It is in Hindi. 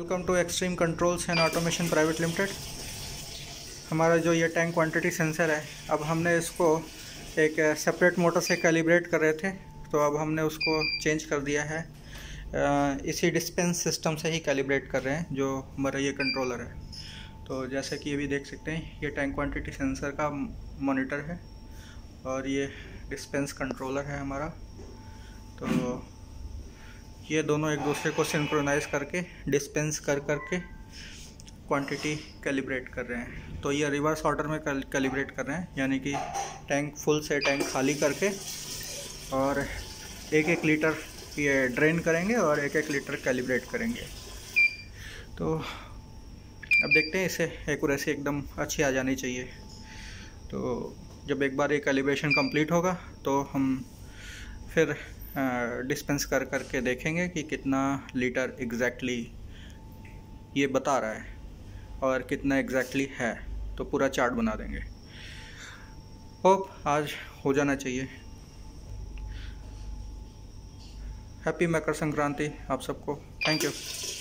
Welcome to extreme controls and automation private limited. हमारा जो ये टैंक क्वांटिटी सेंसर है, अब हमने इसको एक सेपरेट मोटर से कैलिब्रेट कर रहे थे, तो अब हमने उसको चेंज कर दिया है। इसी डिस्पेंस सिस्टम से ही कैलिब्रेट कर रहे हैं जो हमारा ये कंट्रोलर है। तो जैसे कि अभी देख सकते हैं, ये टैंक क्वांटिटी सेंसर का मॉनिटर है और ये डिस्पेंस कंट्रोलर है हमारा। तो ये दोनों एक दूसरे को सिंक्रोनाइज करके डिस्पेंस कर करके क्वांटिटी कैलिब्रेट कर रहे हैं। तो ये रिवर्स ऑर्डर में कैलिब्रेट कर रहे हैं, यानी कि टैंक फुल से टैंक खाली करके और एक एक लीटर ये ड्रेन करेंगे और एक एक लीटर कैलिब्रेट करेंगे। तो अब देखते हैं, इसे एक्यूरेसी एकदम अच्छी आ जानी चाहिए। तो जब एक बार ये कैलिब्रेशन कंप्लीट होगा तो हम फिर डिस्पेंस कर करके देखेंगे कि कितना लीटर एग्जैक्टली ये बता रहा है और कितना एग्जैक्टली है, तो पूरा चार्ट बना देंगे। होप आज हो जाना चाहिए। हैप्पी मकर संक्रांति आप सबको। Thank you.